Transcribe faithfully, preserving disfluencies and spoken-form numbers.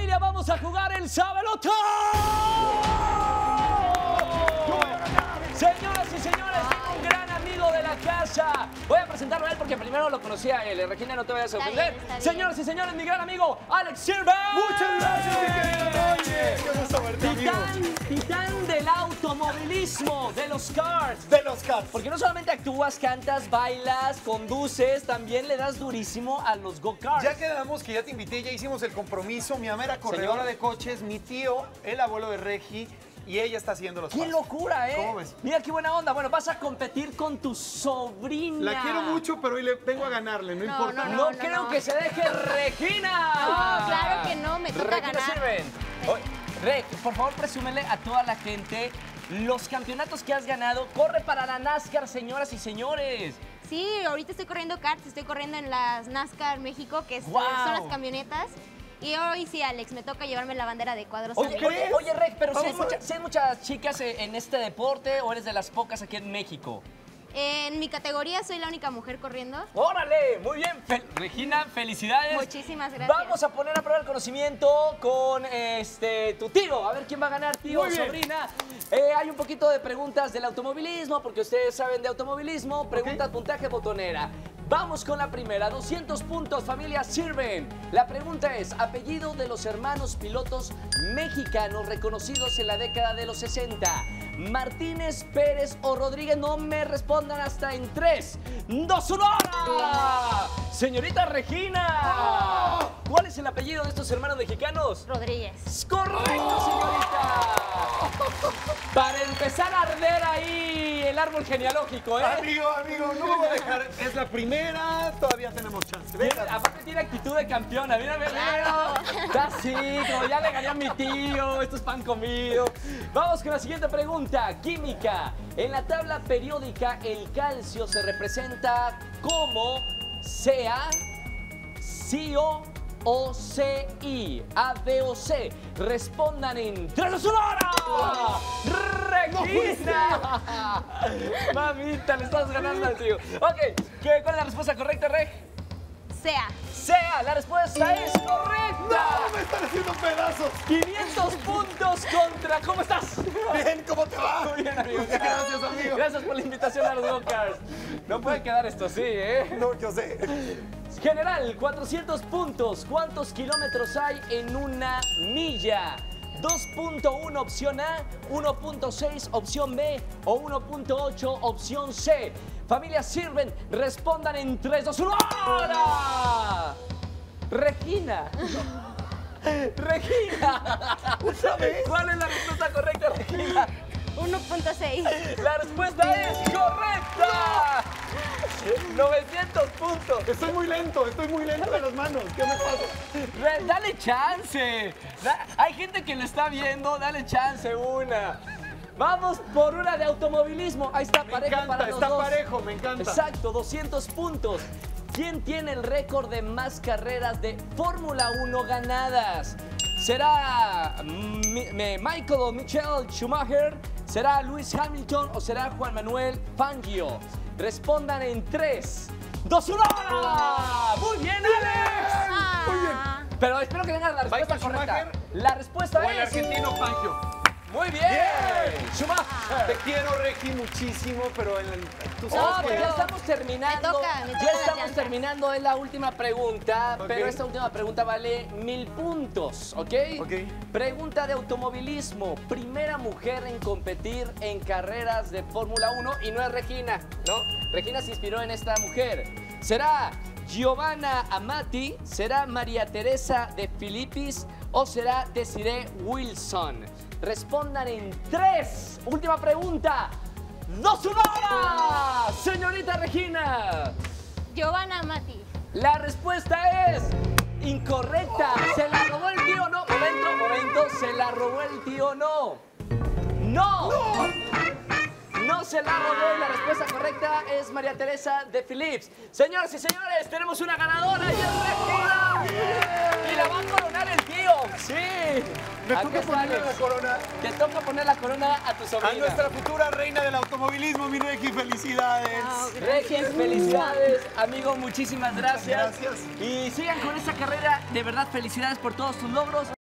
Familia, vamos a jugar el Sabeloto. Señoras y señores, tengo un gran amigo de la casa. Voy a presentarlo a él porque primero lo conocía a él. Regina, no te vayas a ofender. Señoras y señores, mi gran amigo, Alex Sirven. Muchas gracias, mi querido. Oye, qué gusto verte, amigo. Titán, titán del automovilismo, de los karts. De los karts. Porque no solamente actúas, cantas, bailas, conduces, también le das durísimo a los go-karts. Ya quedamos que ya te invité, ya hicimos el compromiso. Mi mamá era corredora Señor. de coches, mi tío, el abuelo de Regi, y ella está haciendo los ¡Qué pasos. locura, eh! ¿Cómo ves? Mira qué buena onda. Bueno, vas a competir con tu sobrina. La quiero mucho, pero hoy le vengo a ganarle, no, No, importa. No, no, no, creo no. que se deje Regina. No, claro que no, me toca Regina ganar. Sirven. Oye, Reg, por favor, presúmele a toda la gente los campeonatos que has ganado. Corre para la NASCAR, señoras y señores. Sí, ahorita estoy corriendo karts, estoy corriendo en las NASCAR México, que es- ¡Guau! son las camionetas. Y hoy sí, Alex, me toca llevarme la bandera de cuadros. Oye, amigos. oye, oye, Reg, pero si hay, Vamos a ver. mucha- si hay muchas chicas eh, en este deporte o eres de las pocas aquí en México. En mi categoría soy la única mujer corriendo. ¡Órale! Muy bien, Fel- Regina, felicidades. Muchísimas gracias. Vamos a poner a prueba el conocimiento con este tu tío. A ver quién va a ganar, tío o Muy bien. sobrina. Eh, hay un poquito de preguntas del automovilismo, porque ustedes saben de automovilismo. Preguntas, puntaje, botonera. Vamos con la primera. doscientos puntos, familia Sirven. La pregunta es, apellido de los hermanos pilotos mexicanos reconocidos en la década de los sesenta. Martínez, Pérez o Rodríguez, no me respondan hasta en tres, dos, uno. Señorita Regina, ¿cuál es el apellido de estos hermanos mexicanos? Rodríguez. Es correcto, señorita. Para empezar a arder ahí el árbol genealógico, ¿eh? Amigo, amigo, no me voy a dejar. Es la primera, todavía tenemos chance. Venga. Aparte tiene actitud de campeona, mira, mira, mira. Está así, como ya le gané a mi tío, esto es pan comido. Vamos con la siguiente pregunta, química. En la tabla periódica el calcio se representa como C A, C O o C I. A, B o C. Respondan en tres, dos, uno. ¡Regina! Mamita, le estás ganando al tío. Ok, ¿qué- ¿cuál es la respuesta correcta, Reg? Sea. Sea, la respuesta es correcta. ¡No! ¡Me están haciendo pedazos! quinientos puntos contra... ¿Cómo estás? Bien, ¿cómo te va? Muy bien, amigo. Muchas gracias, amigo. Gracias por la invitación a los go-karts. No puede quedar esto así, ¿eh? No, yo sé. General, cuatrocientos puntos. ¿Cuántos kilómetros hay en una milla? dos punto uno opción A, uno punto seis opción B o uno punto ocho opción C. Familia Sirven, respondan en tres, dos, uno. ¡Ahora! Regina. Regina. ¿Cuál es la respuesta correcta, Regina? uno punto seis. La respuesta es correcta. novecientos puntos. Estoy muy lento, estoy muy lento de las manos. ¿Qué me pasa? Re- Dale chance. Da- Hay gente que lo está viendo, dale chance una. Vamos por una de automovilismo. Ahí está, Me parejo encanta, para los está dos. parejo, me encanta. Exacto, doscientos puntos. ¿Quién tiene el récord de más carreras de Fórmula uno ganadas? ¿Será Mi- Mi- Michael o Michael Schumacher? ¿Será Lewis Hamilton o será Juan Manuel Fangio? Respondan en tres, dos, uno. ¡Muy bien, Alex! Muy bien. Ah, Pero espero que tengan la respuesta ¿Michael correcta. Schumacher? La respuesta O el es... argentino Fangio. ¡Muy bien! Bien. ¡Schumacher! Te quiero, Regi, muchísimo, pero en el, tú Oh, sabes pues que... ya estamos terminando. Me toca, me toca ya la estamos llanta. terminando. Es la última pregunta, Ok. pero esta última pregunta vale mil puntos, ¿ok? Ok. Pregunta de automovilismo. Primera mujer en competir en carreras de Fórmula uno y no es Regina, ¿no? Regina se inspiró en esta mujer. ¿Será Giovanna Amati? ¿Será María Teresa de Filippis? ¿O será Desiree Wilson? Respondan en tres. Última pregunta. ¡Dos, uno! Señorita Regina. Giovanna Mati. La respuesta es incorrecta. ¿Se la robó el tío o no? Momento, momento. ¿Se la robó el tío o no? ¡No! No se la robó y la respuesta correcta es María Teresa de Philips. Señoras y señores, tenemos una ganadora y es Regina. Y la va a coronar el tío. Sí. Me Aquí toca está, ponerle Alex. la corona Te toca poner la corona a tu sobrina. a nuestra futura reina del automovilismo, mi Regi. ¡Felicidades! Regis, felicidades, amigo, muchísimas gracias. Gracias. Y sigan con esta carrera, de verdad, felicidades por todos tus logros.